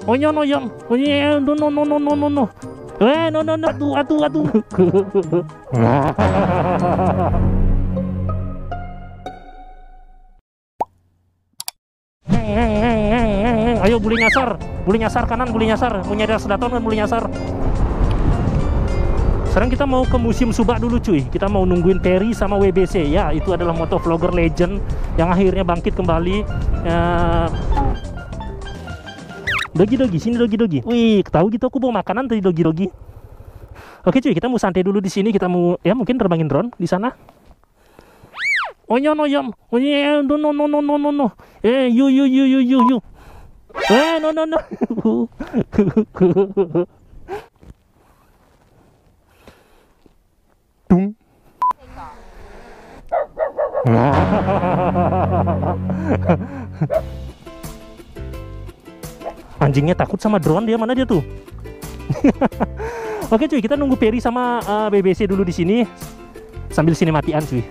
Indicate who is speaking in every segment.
Speaker 1: Oh no, no, no, no, no, no, no, no, no. No, no, no, aduh. Ayo bully nyasar kanan, bully nyasar, mau nyadar sedaton kan bully nyasar. Sekarang kita mau ke Museum Subak dulu cuy. Kita mau nungguin Perry sama WBC ya. Itu adalah motovlogger legend yang akhirnya bangkit kembali. Dogi, sini dogi. Wih, tahu gitu aku bawa makanan tadi dogi. Oke cuy, kita mau santai dulu di sini. Kita mau ya mungkin terbangin drone di sana. Oh no. Oh yeah, no. You. No. Tung. Anjingnya takut sama drone, dia mana dia tuh? Oke cuy, kita nunggu Perry sama BBC dulu di sini sambil sinematian cuy.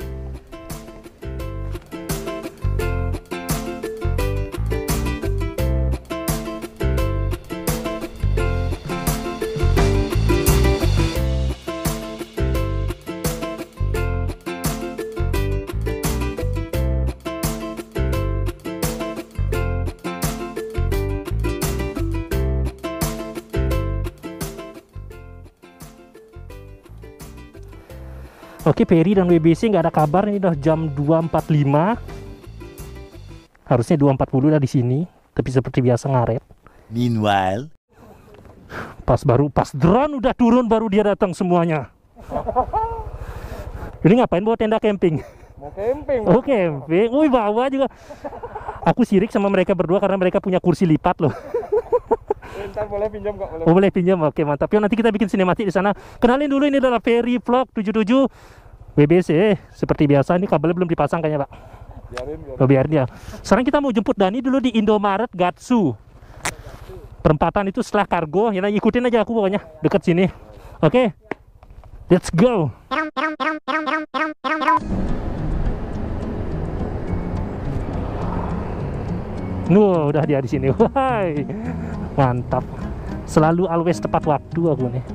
Speaker 1: Oke, Perry dan WBC nggak ada kabar. Ini udah jam 2.45. Harusnya 2.40 udah di sini, tapi seperti biasa ngaret.
Speaker 2: Meanwhile,
Speaker 1: Pas drone udah turun baru dia datang semuanya. Ini ngapain bawa tenda camping?
Speaker 3: Mau camping.
Speaker 1: Oh, camping. Wih, bawa juga. Aku sirik sama mereka berdua karena mereka punya kursi lipat loh.
Speaker 3: Ntar boleh pinjam kok.
Speaker 1: Oh, boleh pinjam. Oke, mantap. Yuk nanti kita bikin sinematik di sana. Kenalin dulu, ini adalah Perry Vlog 77 WBC. Seperti biasa, ini kabelnya belum dipasang kayaknya, Pak. Biarin ya. Sekarang kita mau jemput Dani dulu di Indomaret Gatsu. Perempatan itu setelah kargo. Ya, ikutin aja aku pokoknya. Dekat sini. Oke. Let's go. Udah dia di sini. Wahai. Mantap. Selalu always tepat waktu aku nih.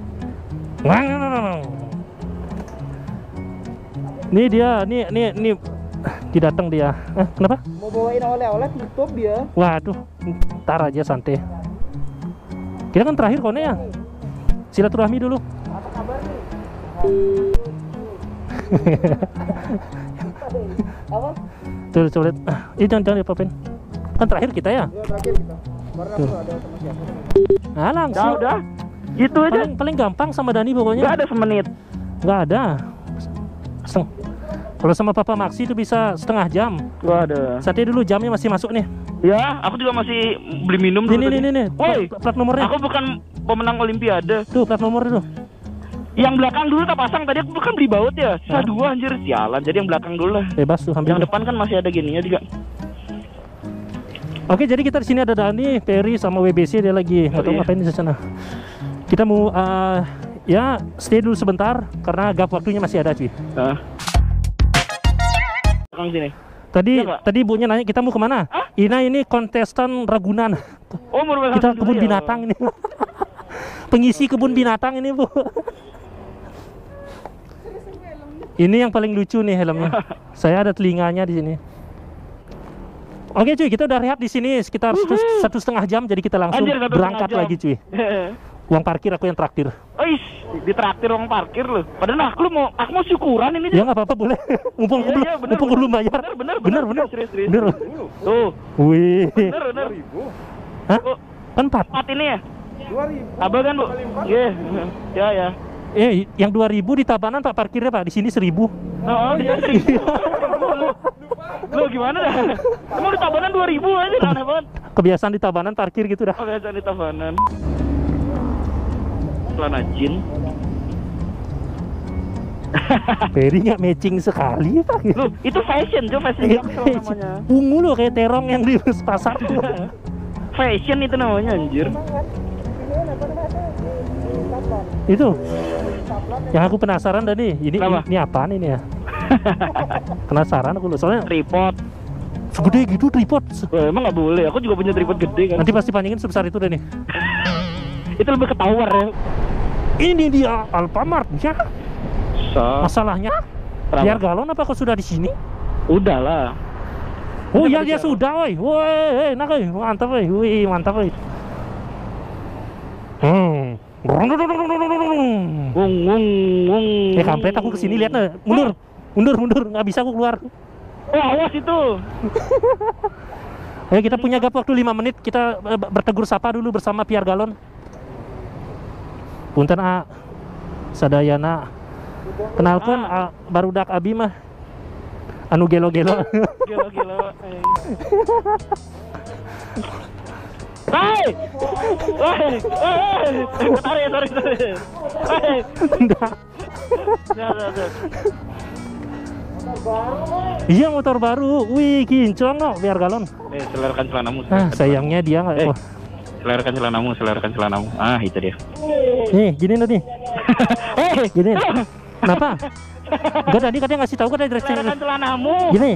Speaker 1: Nih dia, nih didatang dia. Kenapa?
Speaker 3: Mau bawain oleh-oleh tutup dia.
Speaker 1: Waduh, ntar aja santai. Kita kan terakhir kone ya. Silaturahmi dulu.
Speaker 3: Apa kabar nih? Apa?
Speaker 1: Tuh, coba lihat. Jangan apa-apain. Kan terakhir kita ya.
Speaker 3: Ya terakhir kita. Baru aku ada sama siapa?
Speaker 1: Nah, langsung.
Speaker 4: Udah. Gitu aja.
Speaker 1: Paling gampang sama Dani pokoknya.
Speaker 4: Gak ada semenit.
Speaker 1: Nggak ada. Kalau sama Papa Maxi itu bisa setengah jam.
Speaker 4: Gak ada.
Speaker 1: Sate dulu, jamnya masih masuk nih.
Speaker 4: Ya, aku juga masih beli minum dulu.
Speaker 1: Nih.
Speaker 4: Woi,
Speaker 1: Plat nomornya.
Speaker 4: aku bukan pemenang Olimpiade.
Speaker 1: Tuh, plat nomor itu.
Speaker 4: Yang belakang dulu tak pasang. Tadi aku bukan beli baut ya. Sisa dua anjir, sialan. Jadi yang belakang dulu lah.
Speaker 1: Bebas tuh, ambil.
Speaker 4: Yang depan kan masih ada gininya juga.
Speaker 1: Oke, jadi kita di sini ada Dani, Perry sama WBC, dia lagi nggak tahu ngapain di sana. Kita mau ya stay dulu sebentar karena gap waktunya masih ada cuy.
Speaker 4: Belakang sini.
Speaker 1: Tadi ibunya nanya kita mau kemana? Ini kontestan Ragunan.
Speaker 4: Oh, mau
Speaker 1: Kita kebun binatang ini. Pengisi kebun binatang ini, Bu. Ini yang paling lucu nih helmnya. Saya ada telinganya di sini. Oke cuy, kita udah rehat di sini sekitar 1,5 jam, jadi kita langsung berangkat lagi cuy. Uang parkir aku yang traktir.
Speaker 4: Ois, ditraktir uang parkir loh. Padahal aku mau syukuran ini.
Speaker 1: Ya nggak apa-apa, boleh. Mumpung belum bayar. Bener.
Speaker 4: Serius. Tuh.
Speaker 1: Wih.
Speaker 4: Bener.
Speaker 1: Hah? Kan 4
Speaker 4: ini ya?
Speaker 3: 2.000.
Speaker 4: Abang kan, Bu? Iya. Ya.
Speaker 1: Yang 2.000 di Tabanan Pak parkirnya Pak, di sini 1.000.
Speaker 4: Oh, iya. Lo gimana dah? Emang di Tabanan 2.000 aja, aneh banget.
Speaker 1: Kebiasaan di Tabanan parkir gitu dah.
Speaker 4: Kebiasaan di Tabanan. Celana jin.
Speaker 1: Perry nggak matching sekali Pak.
Speaker 4: Loh, itu fashion namanya.
Speaker 1: Ungu loh kayak terong yang di pasar tuh.
Speaker 4: Fashion itu namanya anjir.
Speaker 1: Itu yang aku penasaran dah nih, ini apaan ini ya? Penasaran aku loh, soalnya
Speaker 4: tripod
Speaker 1: Segede gitu tripod.
Speaker 4: Wah, emang nggak boleh. Aku juga punya tripod gede kan.
Speaker 1: Nanti pasti panjangin sebesar itu deh nih.
Speaker 4: Itu lebih ke tower ya.
Speaker 1: Ini dia Alfamart ya. Masalahnya biar galon apa kau sudah di sini?
Speaker 4: Udah lah.
Speaker 1: Oh iya dia sudah, woi. Woi, enak woi. Mantap woi. Wih, mantap woi. Kampret aku kesini lihat nih. Mundur, nggak bisa aku keluar.
Speaker 4: Oh, awas itu.
Speaker 1: Ayo kita punya gap waktu 5 menit. Kita bertegur sapa dulu bersama Pierre Galon. Punten A, sadayana. Kenalkan barudak abi mah. Anu gelo-gelo.
Speaker 4: Gelo-gelo. Hai. Sorry.
Speaker 1: Enggak. Iya motor baru. Wih, kinclong no, biar galon.
Speaker 4: Selerkan celanamu.
Speaker 1: Sayangnya dia nggak.
Speaker 4: Selerkan celanamu. Ah, itu dia.
Speaker 1: Nih, gini nih. Gini. Kenapa? Enggak, tadi katanya ngasih tahu kan direksi.
Speaker 4: Selerkan celanamu.
Speaker 1: Gini.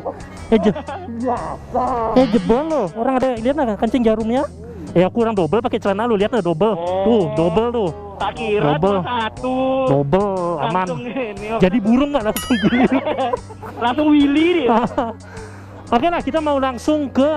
Speaker 1: Jebol lo. Orang ada lihat nggak kancing jarumnya? Aku orang double pakai celana lu lihat nggak double. Tuh, double tuh.
Speaker 4: Tak kira
Speaker 1: double.
Speaker 4: Satu.
Speaker 1: Double aman.
Speaker 4: Ini,
Speaker 1: jadi burung nggak langsung gini.
Speaker 4: Langsung Willy dia.
Speaker 1: Oke lah, kita mau langsung ke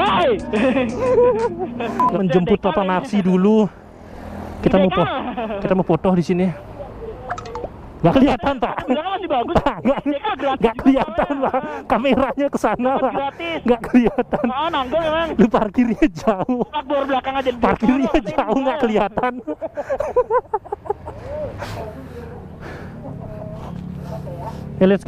Speaker 1: menjemput Papa Maxi dulu. Kita mau foto di sini. Gak kelihatan Pak.
Speaker 4: Masih bagus.
Speaker 1: Gak kelihatan Pak. Kameranya ke sana Pak. Gak kelihatan.
Speaker 4: Nanggol emang.
Speaker 1: Lu parkirnya jauh.
Speaker 4: Bor belakang aja.
Speaker 1: Parkirnya jauh nggak kelihatan. Let's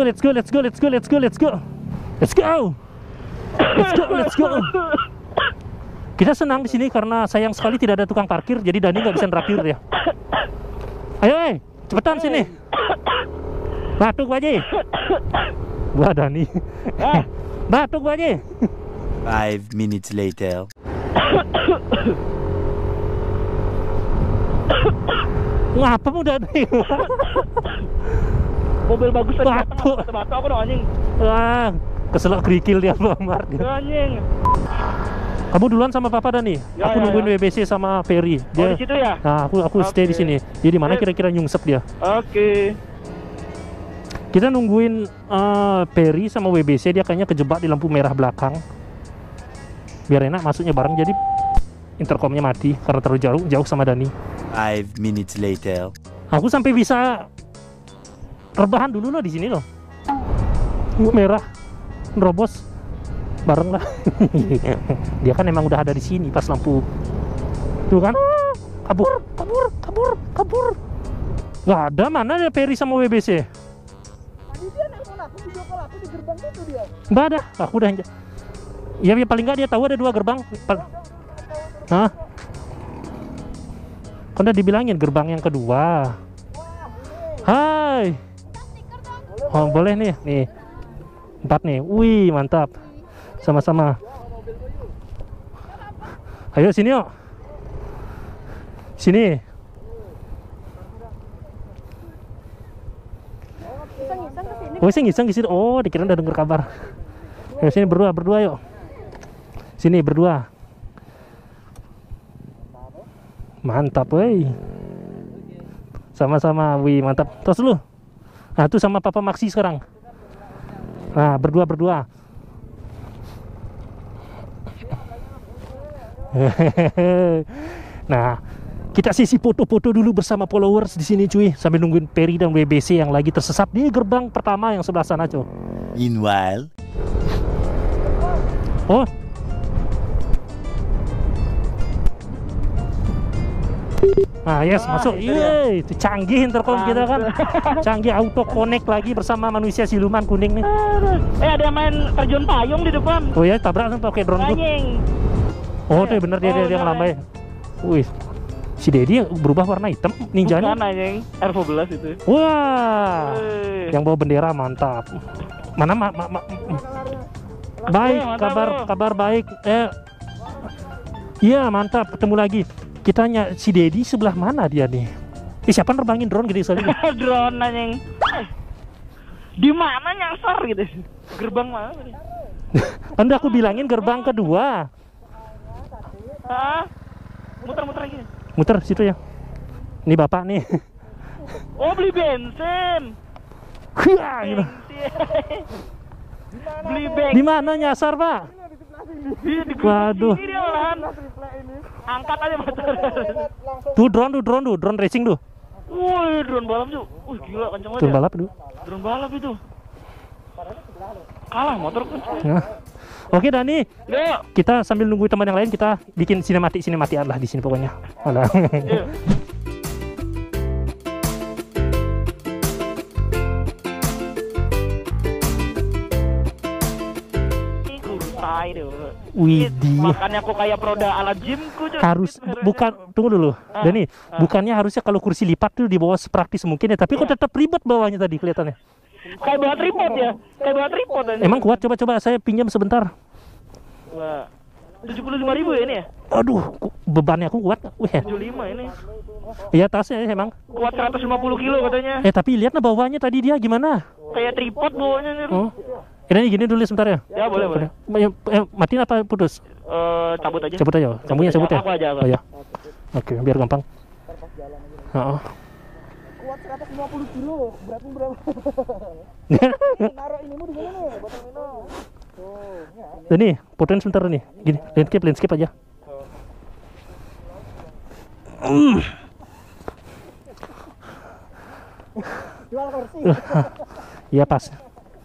Speaker 1: go. Kita senang di sini karena sayang sekali tidak ada tukang parkir, jadi Dani nggak bisa neraktir ya. Ayo, cepetan sini. Batuk Baji. Wah Dani. Batuk Baji.
Speaker 2: 5 minutes later.
Speaker 1: Ngapa mu Dani?
Speaker 4: Mobil bagus tadi
Speaker 1: batuk.
Speaker 4: Batuk aku dong anjing.
Speaker 1: Wah, keselak kerikil dia Bamar.
Speaker 4: Anjing.
Speaker 1: Kamu duluan sama Papa Dani. Aku nungguin WBC sama Ferry.
Speaker 4: Dia di situ ya?
Speaker 1: Nah, aku stay di sini. Jadi mana kira-kira nyungsep dia?
Speaker 4: Oke.
Speaker 1: Kita nungguin Ferry sama WBC, dia kayaknya kejebak di lampu merah belakang. Biar enak masuknya bareng, jadi intercomnya mati karena terlalu jauh sama Dani.
Speaker 2: 5 minutes later.
Speaker 1: Aku sampai bisa rebahan dulu loh di sini loh. Merah, nerobos bareng lah. Dia kan emang udah ada di sini pas lampu. Tuh kan, kabur. Gak ada, mana ada Ferry sama WBC?
Speaker 3: Tadi dia nelfon aku, video call aku di gerbang itu dia.
Speaker 1: Nggak ada, aku udah. Ya paling nggak dia tahu ada 2 gerbang. Hah? Kan udah dibilangin gerbang yang kedua. Hai. Oh boleh nih, 4 nih. Wih mantap. Sama-sama. Ayo sini yuk. Sini. Oh iseng-iseng di sini. Oh dikira udah denger kabar. Ayo sini berdua yuk. Sini berdua. Mantap woi. Sama-sama. Wih mantap. Terus lu. Nah tuh sama Papa Maxi sekarang. Nah berdua. Nah kita sisi foto-foto dulu bersama followers di sini cuy, sambil nungguin Ferry dan WBC yang lagi tersesat di gerbang pertama yang sebelah sana cuy.
Speaker 2: Meanwhile.
Speaker 1: Oh. Nah, yes, masuk. Yeay, itu canggih intercom kita kan. Canggih auto connect lagi bersama manusia siluman kuning nih.
Speaker 4: Ada main terjun payung di depan.
Speaker 1: Oh ya, tabrak kan pakai drone tuh. Oh, tuh bener dia ngelambai. Wih. Si Dedi berubah warna hitam ninjanya.
Speaker 4: Bukan anjing, R12 itu.
Speaker 1: Wah. Yang bawa bendera mantap. Mana baik, kabar baik. Iya, mantap, ketemu lagi. Kita tanya si Dedi sebelah mana dia nih? Siapa nerbangin drone gede sekali?
Speaker 4: Drone anjing. Di mana nyasar gitu? Gerbang mana?
Speaker 1: Kan udah aku bilangin gerbang kedua.
Speaker 4: Hah? Muter-muter lagi.
Speaker 1: Muter situ ya. Ini bapak nih.
Speaker 4: Oh, beli bensin.
Speaker 1: Wah, gitu.
Speaker 4: Beli bensin.
Speaker 1: Di mana nyasar, Pak?
Speaker 4: Di
Speaker 1: Waduh.
Speaker 4: sini dia olahan. Angkat aja motor.
Speaker 1: Tuh drone racing tuh.
Speaker 4: Wih, drone balap tuh. Wih, gila kenceng banget.
Speaker 1: Drone
Speaker 4: Ya.
Speaker 1: balap tuh.
Speaker 4: Drone balap itu. Kalah motor kenceng.
Speaker 1: Nah. Oke Dani,
Speaker 4: Yuk.
Speaker 1: kita sambil nunggu teman yang lain kita bikin sinematian lah di sini pokoknya. Alah.
Speaker 4: Yuk. Tai deh.
Speaker 1: Widih.
Speaker 4: Makannya aku kayak produk ala gymku cuy.
Speaker 1: Harus bukan, tunggu dulu Dani, bukannya harusnya kalau kursi lipat tuh dibawa sepraktis mungkin ya, tapi kok tetap ribet bawahnya tadi kelihatannya.
Speaker 4: Kayak bawa tripod ya. Kayak bawa tripod aja.
Speaker 1: Emang kuat? Coba saya pinjam sebentar.
Speaker 4: Wah. 75.000 ya ini ya?
Speaker 1: Aduh, bebannya aku kuat. Wih,
Speaker 4: 75 ini.
Speaker 1: iya tasnya emang.
Speaker 4: Kuat 150 kilo katanya.
Speaker 1: Tapi lihat nah bawahnya tadi dia gimana?
Speaker 4: Kayak tripod bawahnya nih.
Speaker 1: Oh. Ini gini dulu sebentar ya.
Speaker 4: Ya boleh boleh.
Speaker 1: Matiin apa putus?
Speaker 4: Cabut aja.
Speaker 1: Cabut aja. Cabutnya cabut ya.
Speaker 4: Aku aja. Aku.
Speaker 1: Oh ya. Oke, biar gampang. Heeh.
Speaker 3: Kuat 150 kilo, beratmu berapa? Naruh inimu di mana nih? Botol minum. Tuh, ya.
Speaker 1: Dan nih, fotoin sebentar nih. Gini, landscape aja.
Speaker 3: Jual kursi.
Speaker 1: Iya pas.
Speaker 3: 1, 2.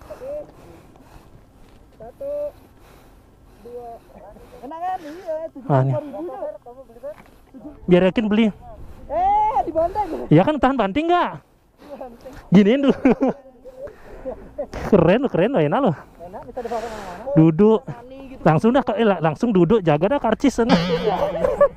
Speaker 3: Enak kan? Iya,
Speaker 1: Nih.
Speaker 3: 75.000.
Speaker 1: Biar yakin beli.
Speaker 3: Dibanteng.
Speaker 1: Ya kan tahan banting nggak? Giniin dulu. Keren loh, enak loh.
Speaker 3: Enak bisa dibawa kemana-mana.
Speaker 1: Duduk.
Speaker 3: Tani gitu.
Speaker 1: Langsung duduk, jaga dah karcis sana.